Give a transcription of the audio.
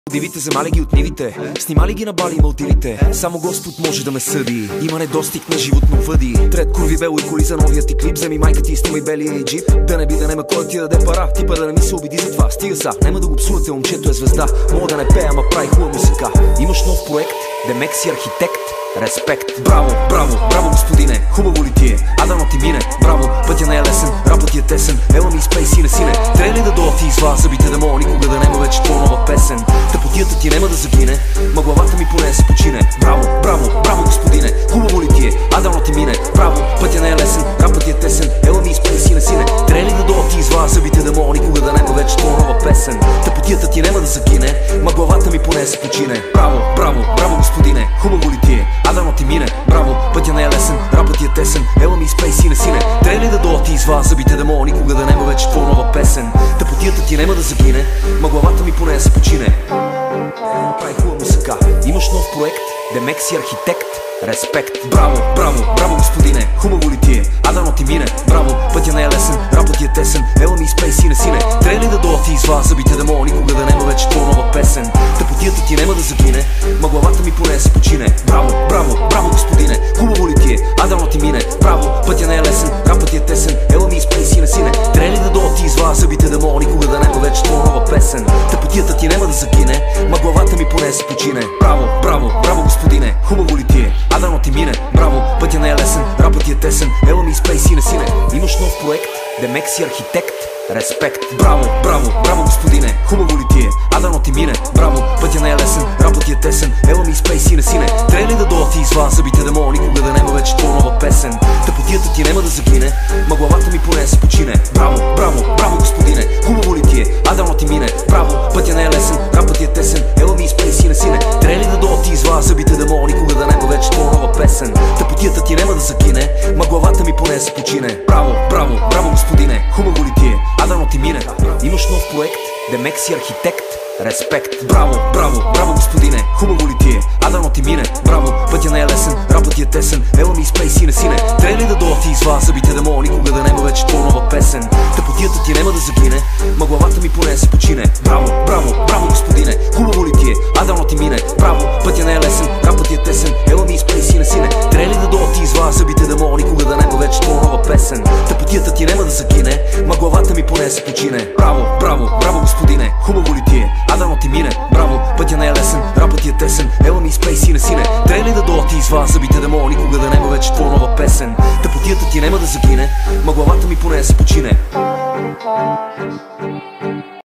Дивите вземали ги от нивите, снимали ги на Бали и Малтивите. Само Господ може да ме съди, има недостиг на животновъди. Трет курви бело и коли за новия ти клип. Вземи майка ти и снимай белия и джип. Да не би да нема кой да ти даде пара, типа да не ми се обиди за това. Стига са, нема да го псувате, момчето е звезда. Мога да не пея, ама прави хубава музика. Имаш нов проект, Демек си архитект. Респект, браво, браво, браво господине, хубаво ли ти е, а дано ти мине. Браво, пътя не е лесен, рапът ти е тесен. Ела ми изпей сине, сине. Трябва ли да дойда ти изваа зъбите, да мога никога да нема вече твоя нова песен. Тъпотията ти нема да загине, ма главата ми поне се почине. Браво, браво, браво господине, хубаво ли ти е, а дано ти мине. Браво, пътя не е лесен, рапът ти е тесен. Ела ми изпей сине, сине. Трябва ли да дойда ти изваа зъбите, да мога никога да нема вече твоя нова песен. Тъпотията ти нема да загине, ма главата ми поне се почине. Браво, браво, браво господине, хубаво ли ти е, а дано ти мине. Браво, пътя не е лесен, рапът ти е тесен. Ела ми изпей сине, сине. Трябва ли да дойда ти изваа зъбите, да мога никога да нема вече твоя нова песен. Тъпотията ти нема да загине, ма главата ми поне се почине. Прави хубава музика, имаш нов проект, Демек си архитект. Респект, браво, браво, браво господине, хубаво ли ти е, а дано ти мине. Браво, пътя не е лесен, рапът ти е тесен. Ела ми изпей сине, сине. Трябва ли да дойда ти изваа зъбите, да мога никога да нема вече твоя нова песен. Тъпотията ти нема да загине, ма главата ми поне се почине. Браво, браво, браво господине, хубаво ли ти е, а дано ти мине. Браво, пътя не е лесен, рапът ти е тесен. Ела ми изпей сине, сине. Трябва ли да дойда ти изваа зъбите, да мога никога да нема вече твоя нова песен. Тъпотията ти нема да загине, ма главата ми поне се почине. Браво, браво, браво господине, хубаво ли ти е, а дано ти мине. Браво, пътя не е лесен, рапът ти е тесен. Ела ми изпей сине, сине. Имаш нов проект, Демек си архитект. Респект, браво, браво, браво господине, хубаво ли ти е, а дано ти мине. Браво, пътя не е лесен, рапът ти е тесен. Ела ми изпей сине, сине. Трябва ли да дойда ти изваа зъбите, да мога никога да нема вече твоя нова песен. Тъпотията ти нема да загине, ма главата ми поне се почине. Браво, браво, браво господине, хубаво ли ти е, а дано ти мине. Браво, пътя не е лесен, рапът ти е тесен. Ела ми изпей сине, сине. Трябва ли да дойда ти изваа зъбите, да мога никога да нема вече твоя нова песен. Тъпотията ти нема да загине, ма главата ми поне се почине. Браво, браво, браво господине, хубаво ли ти е, а дано ти мине. Имаш нов проект, Демек си архитект. Респект, браво, браво, браво господине, хубаво ли ти е, а дано ти мине. Браво, пътя не е лесен, рапът ти е тесен. Ела ми изпей сине, сине. Трябва ли да дойда ти изваа зъбите, да мога никога да нема вече твоя нова песен. Тъпотията ти нема да загине, ма главата ми поне се почине. Браво, браво, браво господине, хубаво ли ти е, а дано ти мине. Браво, пътя не е лесен, рапът ти е тесен. Ела ми изпей сине, сине. Трябва ли да дойда ти изваа зъбите, да мога никога да нема вече твоя нова песен. Тъпотията ти нема да загине, ма главата ми поне се почине. Браво, браво, браво господине, хубаво ли ти е, а дано ти мине. Браво, пътя не е лесен, рапът ти е тесен. Ела ми изпей сине, сине. Трябва ли да дойда ти изваа зъбите, да мога никога да нема вече твоя нова песен. Тъпотията ти нема да загине, ма главата ми поне се почине.